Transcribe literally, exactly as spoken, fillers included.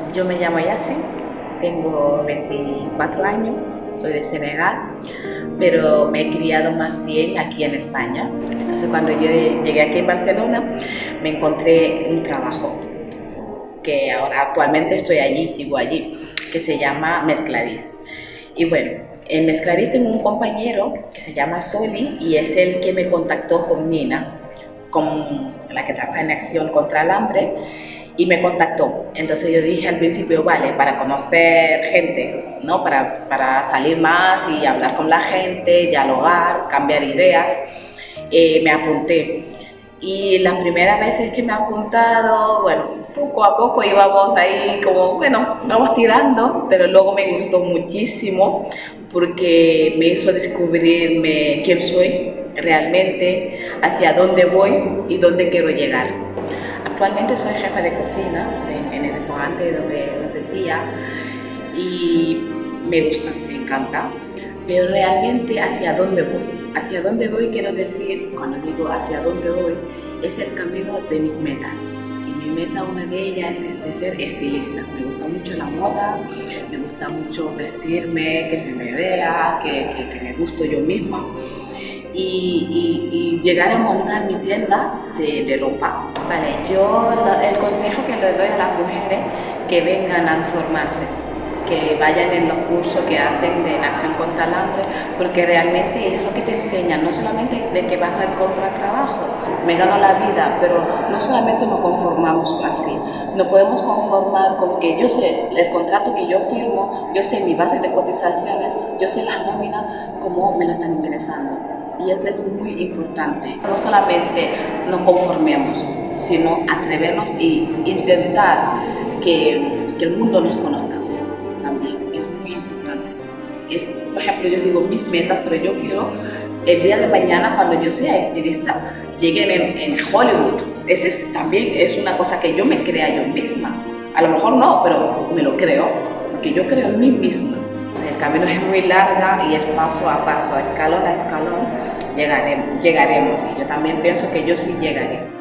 Yo me llamo Yassi, tengo veinticuatro años, soy de Senegal, pero me he criado más bien aquí en España. Entonces cuando yo llegué aquí en Barcelona me encontré un trabajo, que ahora actualmente estoy allí, sigo allí, que se llama Mezcladís. Y bueno, en Mezcladís tengo un compañero que se llama Soli y es el que me contactó con Nina, con la que trabaja en Acción contra el Hambre, y me contactó. Entonces yo dije al principio, vale, para conocer gente, ¿no? para, para salir más y hablar con la gente, dialogar, cambiar ideas, eh, me apunté. Y las primeras veces que me he apuntado, bueno, poco a poco íbamos ahí como, bueno, vamos tirando, pero luego me gustó muchísimo porque me hizo descubrirme quién soy realmente, hacia dónde voy y dónde quiero llegar. Actualmente soy jefa de cocina en, en el restaurante donde os decía y me gusta, me encanta, pero realmente hacia dónde voy. Hacia dónde voy quiero decir, cuando digo hacia dónde voy, es el camino de mis metas. Y mi meta, una de ellas, es de ser estilista. Me gusta mucho la moda, me gusta mucho vestirme, que se me vea, que, que, que me gusto yo misma. Y, y, y llegar a montar mi tienda de, de ropa. Vale, yo el consejo que les doy a las mujeres que vengan a formarse, que vayan en los cursos que hacen de la Acción contra el Hambre, porque realmente es lo que te enseñan, no solamente de que vas a encontrar trabajo, me gano la vida, pero no solamente nos conformamos así, no podemos conformar con que yo sé el contrato que yo firmo, yo sé mi base de cotizaciones, yo sé las nóminas, cómo me lo están ingresando. Y eso es muy importante. No solamente nos conformemos, sino atrevernos e intentar que, que el mundo nos conozca. También es muy importante. Es, por ejemplo, yo digo mis metas, pero yo quiero el día de mañana, cuando yo sea estilista, lleguen en, en Hollywood. Ese es, también es una cosa que yo me crea yo misma. A lo mejor no, pero me lo creo, porque yo creo en mí misma. El camino es muy largo y es paso a paso, escalón a escalón, llegaremos, llegaremos. Y yo también pienso que yo sí llegaré.